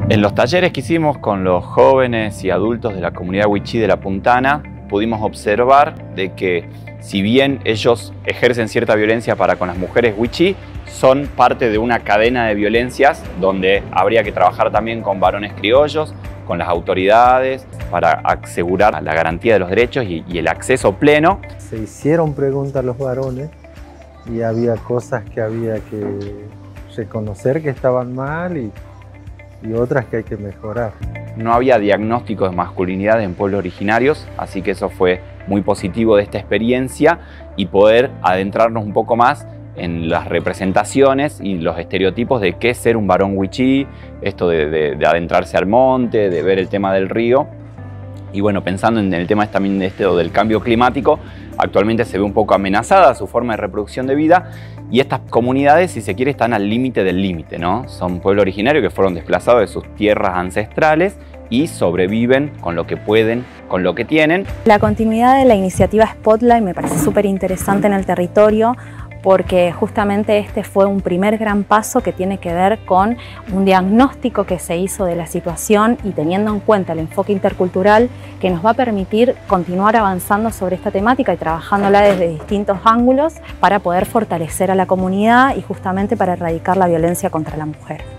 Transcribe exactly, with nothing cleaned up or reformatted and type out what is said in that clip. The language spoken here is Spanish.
En los talleres que hicimos con los jóvenes y adultos de la comunidad wichí de La Puntana, pudimos observar de que si bien ellos ejercen cierta violencia para con las mujeres wichí, son parte de una cadena de violencias donde habría que trabajar también con varones criollos, con las autoridades, para asegurar la garantía de los derechos y, y el acceso pleno. Se hicieron preguntas a los varones y había cosas que había que reconocer que estaban mal y, y otras que hay que mejorar. No había diagnóstico de masculinidad en pueblos originarios, así que eso fue muy positivo de esta experiencia y poder adentrarnos un poco más en las representaciones y los estereotipos de qué es ser un varón wichí, esto de, de, de adentrarse al monte, de ver el tema del río. Y bueno, pensando en el tema también de este, del cambio climático, actualmente se ve un poco amenazada su forma de reproducción de vida y estas comunidades, si se quiere, están al límite del límite, ¿no? Son pueblos originarios que fueron desplazados de sus tierras ancestrales y sobreviven con lo que pueden, con lo que tienen. La continuidad de la iniciativa Spotlight me parece súper interesante en el territorio, porque justamente este fue un primer gran paso que tiene que ver con un diagnóstico que se hizo de la situación y teniendo en cuenta el enfoque intercultural que nos va a permitir continuar avanzando sobre esta temática y trabajándola desde distintos ángulos para poder fortalecer a la comunidad y justamente para erradicar la violencia contra la mujer.